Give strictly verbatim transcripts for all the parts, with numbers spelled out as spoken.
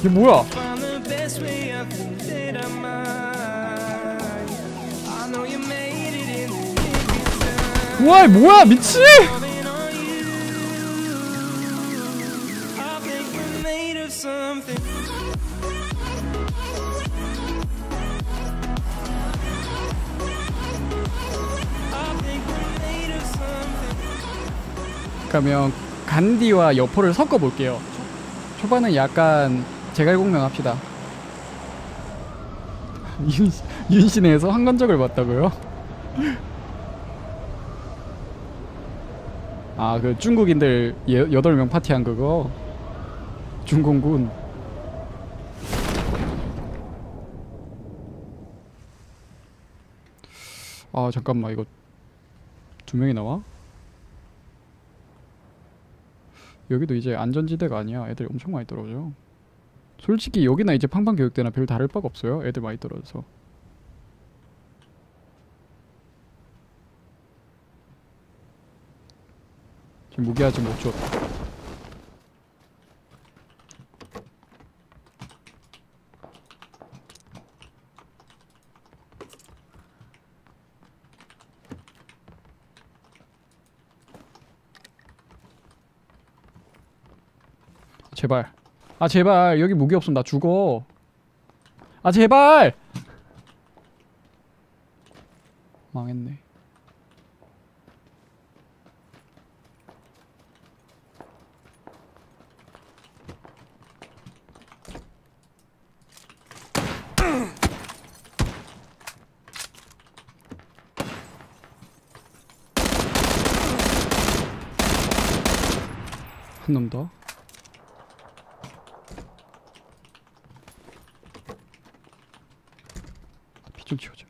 이게 뭐야? 와, 뭐야, 미치? 그러면 간디와 여포를 섞어 볼게요. 초반은 약간 제갈공명 합시다. 윤, 윤신에서 황건적을 봤다고요? 아, 그 중국인들 예, 여덟 명 파티한 그거? 중공군. 아, 잠깐만, 이거 두 명이 나와? 여기도 이제 안전지대가 아니야. 애들이 엄청 많이 떨어져. 솔직히 여기나 이제 팡팡교육대나 별 다를 바가 없어요. 애들 많이 떨어져서. 지금 무기 아직 못 주었다. 제발. 아, 제발. 여기 무기 없으면 나 죽어. 아, 제발. 망했네. 한 놈 더. 피 좀 치워줘.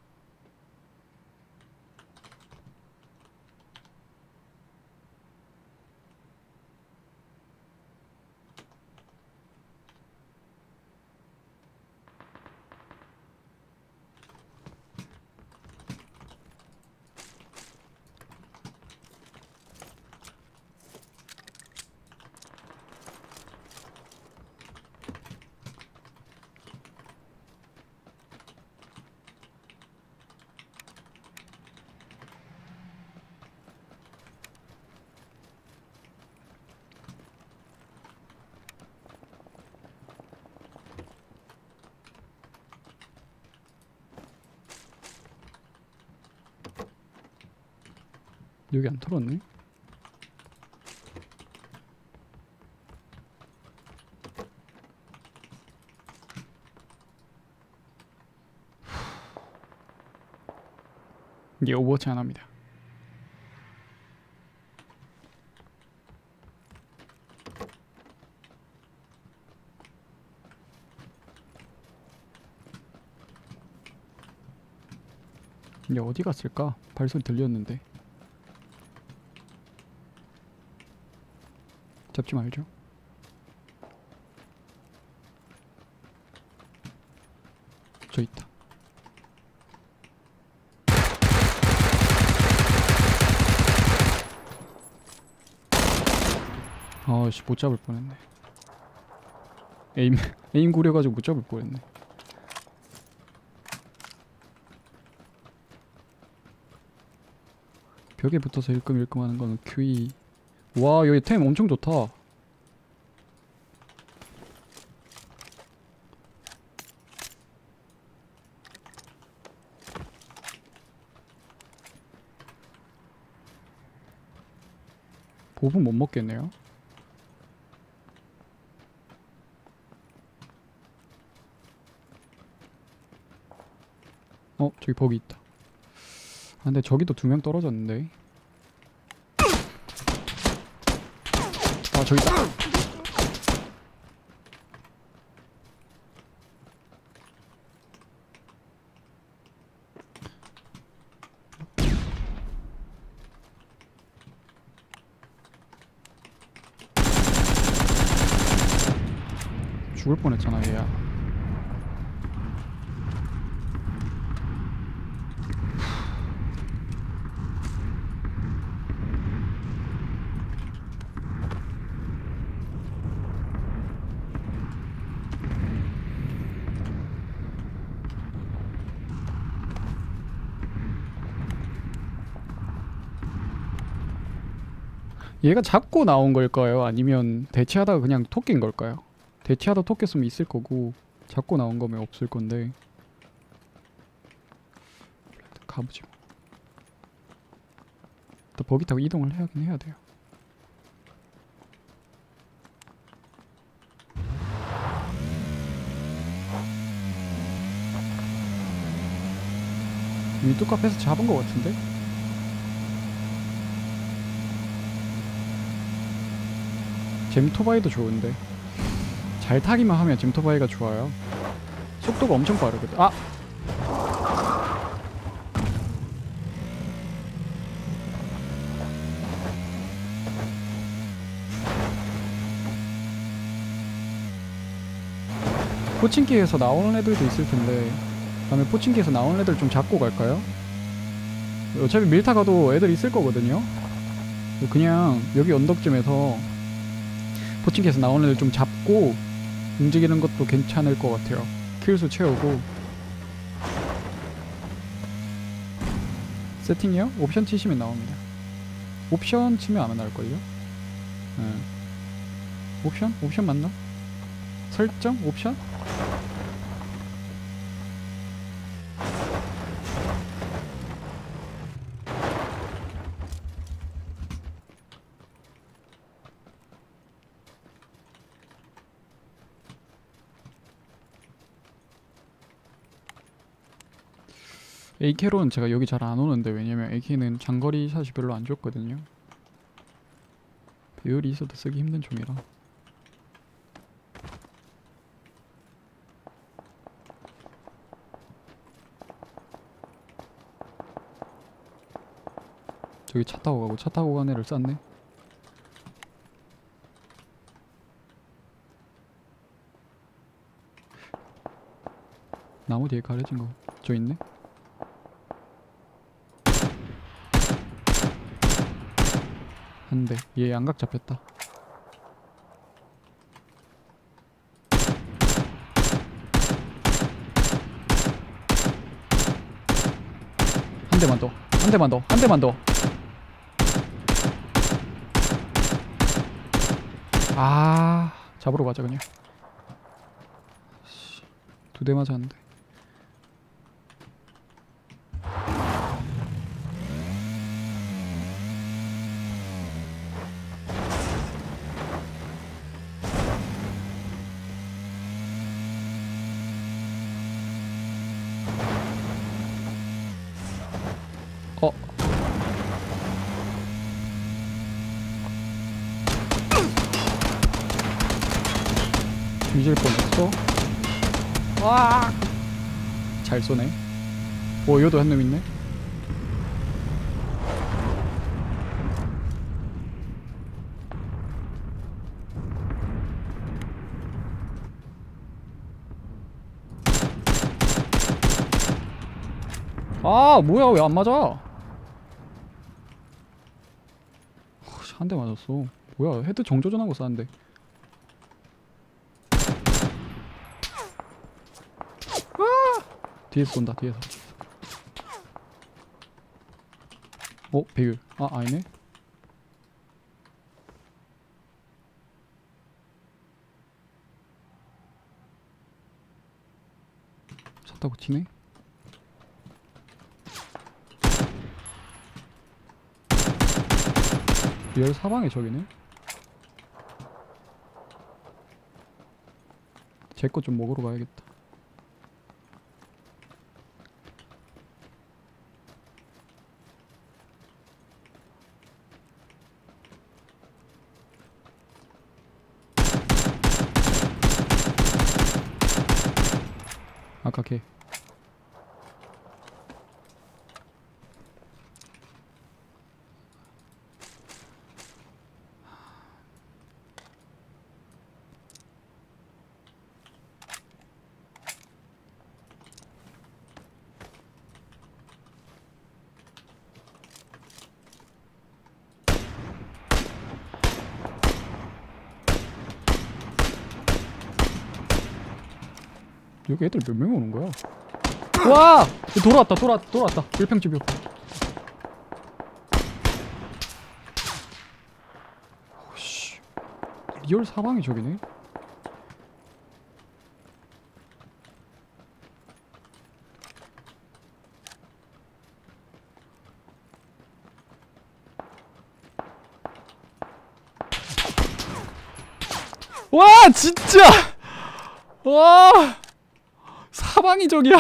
여기 안 털었네? 이제 오버워치 안 합니다. 이제 어디 갔을까? 발소리 들렸는데. 잡지 말죠. 저 있다. 아씨, 못 잡을 뻔했네. 에임 에임 구려가지고 못 잡을 뻔했네. 벽에 붙어서 일끔일끔 하는 거는 큐이. 와, 여기 템 엄청 좋다. 보분 못 먹겠네요. 어, 저기 버기 있다. 아, 근데 저기도 두 명 떨어졌는데. 아, 저기 있다. 죽을 뻔했잖아, 얘야. 얘가 잡고 나온 걸까요? 아니면 대치하다가 그냥 토끼인 걸까요? 대치하다 토끼였으면 있을 거고 잡고 나온 거면 없을 건데. 가보죠. 또 버기 타고 이동을 해야긴 해야 돼요. 이미 뚜까패서 잡은 거 같은데? 잼토바이도 좋은데 잘 타기만 하면 잼토바이가 좋아요. 속도가 엄청 빠르거든. 아! 포칭키에서 나오는 애들도 있을 텐데 다음에 포칭키에서 나오는 애들 좀 잡고 갈까요? 어차피 밀타 가도 애들 있을 거거든요. 그냥 여기 언덕쯤에서 포칭키에서 나오는 애들 좀 잡고 움직이는 것도 괜찮을 것 같아요. 킬수 채우고. 세팅이요? 옵션 치시면 나옵니다. 옵션 치면 아마 나올걸요? 네. 옵션? 옵션 맞나? 설정? 옵션? 에이케이로는 제가 여기 잘 안 오는데 왜냐면 에이케이는 장거리 샷이 별로 안 좋거든요. 배율이 있어도 쓰기 힘든 총이라. 저기 차 타고 가고 차 타고 간 애를 쐈네. 나무 뒤에 가려진 거 저 있네. 한 대. 얘 양각 잡혔다. 한 대만 더. 한 대만 더. 한 대만 더. 아, 잡으러 가자 그냥. 두 대 맞았는데. 어. 뒤질 뻔했어. 와. 잘 쏘네. 오, 여도 한 놈 있네. 아, 뭐야, 왜 안 맞아? 한 대 맞았어. 뭐야, 헤드 정조준하고 쐈는데. 아! 뒤에서 쏜다, 뒤에서. 어, 배율. 아, 아니네. 차 타고 튀네. 리얼 사방에 저기네. 제 거 좀 먹으러 가야겠다. 아까 걔. 여기 애들 몇 명 오는 거야? 와! 돌아왔다, 돌아왔다, 돌아왔다. 일평집 옆. 리얼 사방이 저기네. 와 진짜 와 사방이 저기야.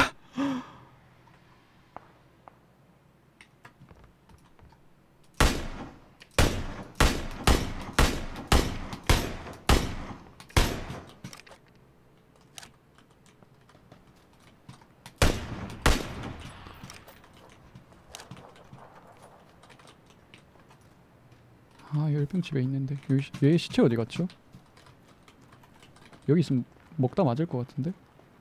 아 열병집에 있는데 여기, 얘 시체 어디 갔죠? 여기 있으면 먹다 맞을 것 같은데?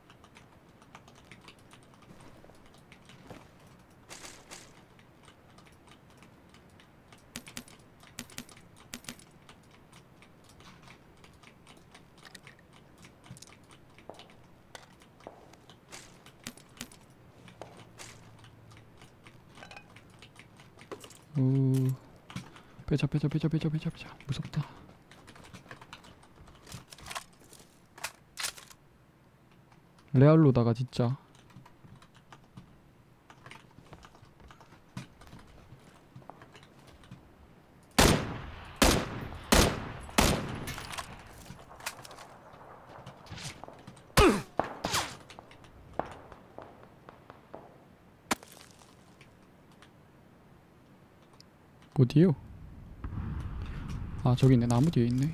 우 빼자 빼자 빼자 빼자 빼자 빼자 무섭다. 레알로다가 진짜 어디요? 아 저기 있네. 나무 뒤에 있네.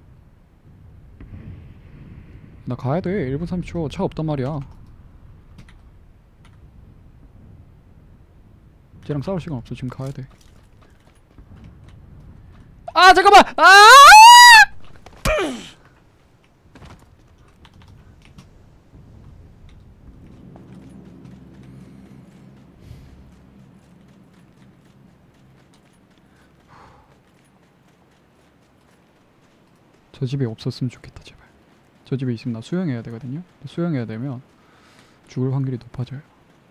나 가야돼. 일 분 삼십 초 차 없단 말이야. 쟤랑 싸울 시간 없어. 지금 가야돼. 아 잠깐만! 아! 저 집에 없었으면 좋겠다 제발. 저 집에 있으면 나 수영해야 되거든요. 수영해야 되면 죽을 확률이 높아져요.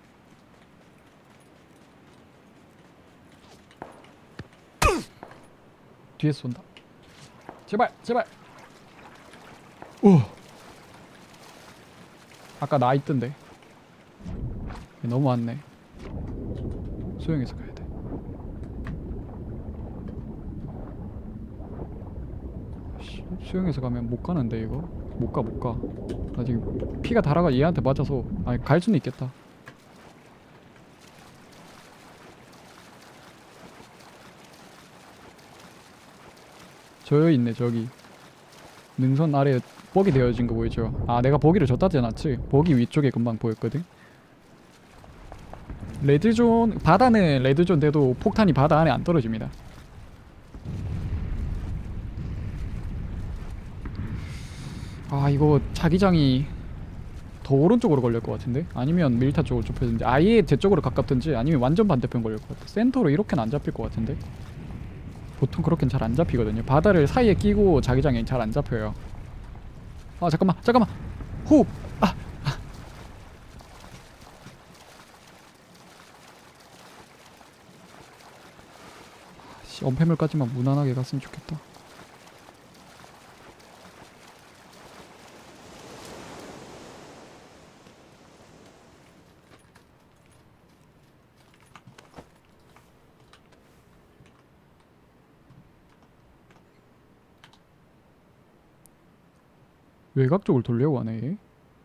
뒤에서 쏜다. 제발 제발. 오. 아까 나 있던데. 너무 왔네. 수영해서 가야 돼. 시, 수영해서 가면 못 가는데 이거. 못 가 못 가. 나 지금 피가 달아가 얘한테 맞아서. 아니 갈 수는 있겠다. 저기 있네 저기. 능선 아래에 버기 되어진 거 보이죠? 아 내가 버기를 줬다지 않았지? 버기 위쪽에 금방 보였거든? 레드존, 바다는 레드존 돼도 폭탄이 바다 안에 안 떨어집니다. 아 이거 자기장이 더 오른쪽으로 걸릴 것 같은데? 아니면 밀타 쪽으로 좁혀진지 아예 제 쪽으로 가깝든지 아니면 완전 반대편 걸릴 것 같아. 센터로 이렇게는 안 잡힐 것 같은데? 보통 그렇게는 잘 안 잡히거든요. 바다를 사이에 끼고 자기장이 잘 안 잡혀요. 아 잠깐만 잠깐만 호흡. 아, 아. 씨, 엄폐물까지만 무난하게 갔으면 좋겠다. 외곽 쪽을 돌려고 하네 얘.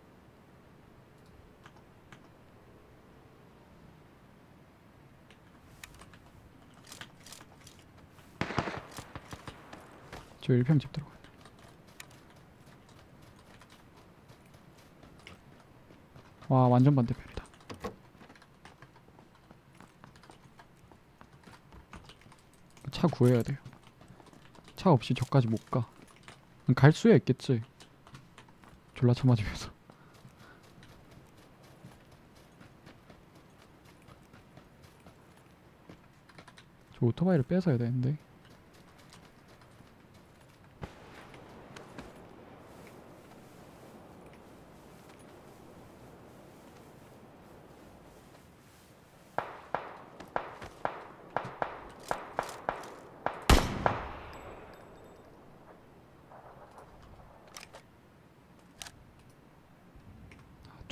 저 일 평 집 들어가. 와 완전 반대편이다. 차 구해야 돼요. 차 없이 저까지 못 가. 갈 수야 있겠지. 졸라 쳐맞으면서. 저 오토바이를 뺏어야 되는데.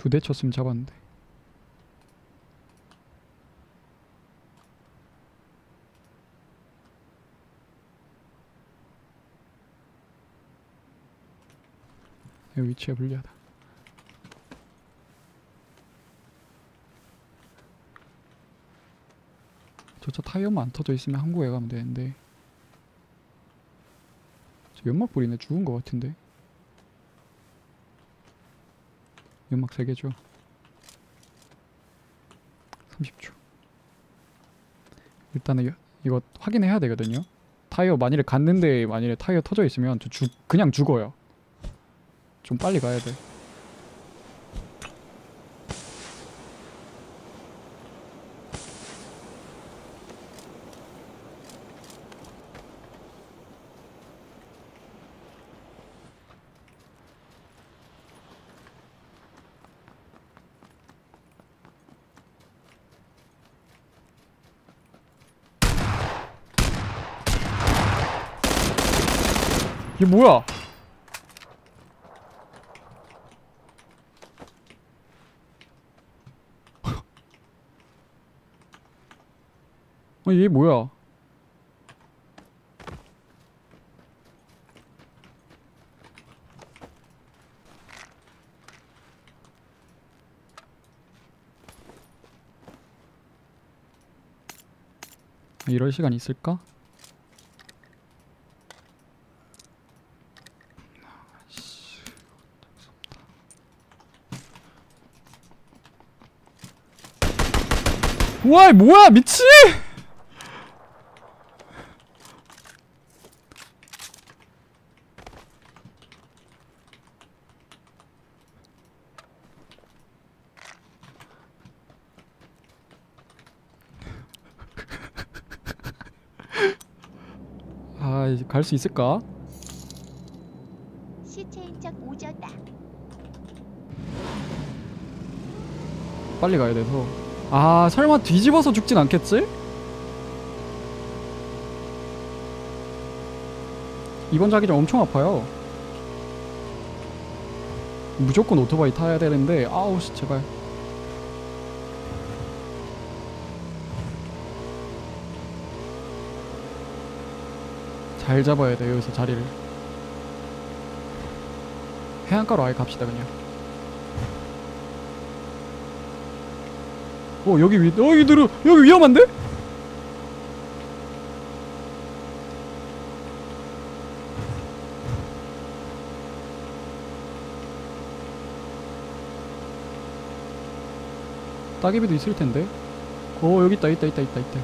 두 대 쳤으면 잡았는데. 이 위치가 불리하다. 저차 타이어만 안 터져 있으면 항구에 가면 되는데. 저 연막 뿌리네. 죽은 거 같은데. 연막 세 개죠. 삼십 초. 일단은 여, 이거 확인해야 되거든요. 타이어 만일에 갔는데 만일에 타이어 터져 있으면 저 죽, 그냥 죽어요. 좀 빨리 가야 돼. 이게 뭐야? 어, 얘 뭐야? 이럴 시간 있을까? 우와, 뭐야, 미치! 아, 이제 갈 수 있을까? 시체인 척 오졌다. 빨리 가야 돼서. 아, 설마 뒤집어서 죽진 않겠지? 이번 자기장 엄청 아파요. 무조건 오토바이 타야 되는데, 아우 씨, 제발. 잘 잡아야 돼, 여기서 자리를. 해안가로 아예 갑시다, 그냥. 어, 여기 위, 어, 여기 들어, 여기 위험한데? 따개비도 있을 텐데. 어, 여기 있다, 있다, 있다, 있다, 있다.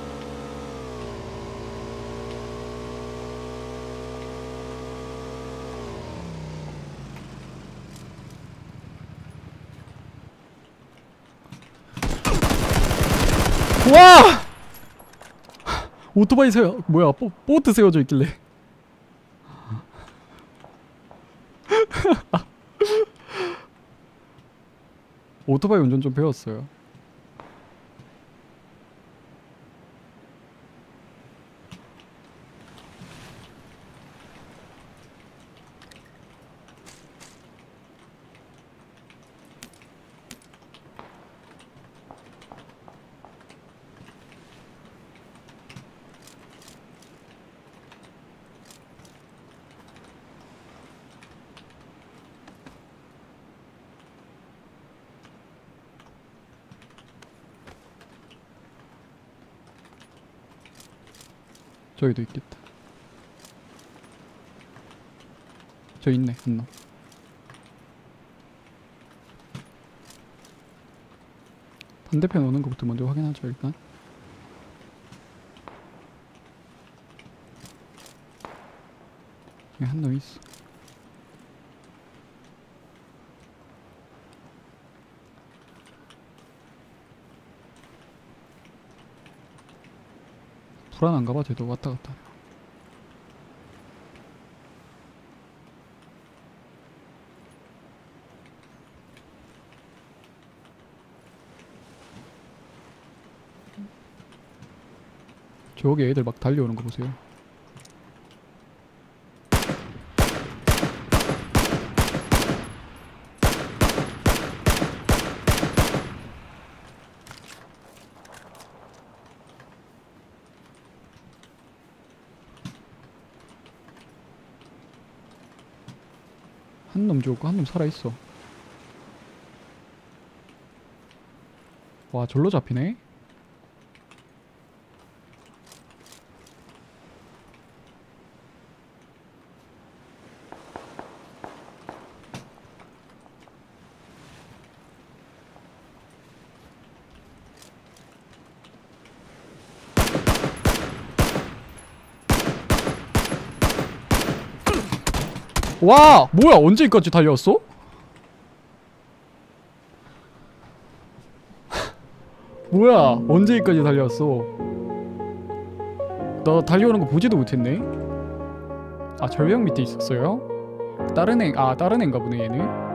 와! 오토바이 세워, 뭐야, 보, 보트 세워져 있길래. 오토바이 운전 좀 배웠어요. 저기도 있겠다. 저 있네, 한 놈. 반대편 오는 것부터 먼저 확인하죠, 일단. 여기 한 놈 있어. 불안한가봐, 쟤도 왔다 갔다. 저기 애들 막 달려오는 거 보세요. 한 놈 죽었고 한 놈 살아있어. 와 절로 잡히네. 와 뭐야 언제까지 달려왔어? 뭐야 언제까지 달려왔어? 나 달려오는 거 보지도 못했네. 아 절벽 밑에 있었어요? 다른 애, 아 다른 애인가 보네 얘는.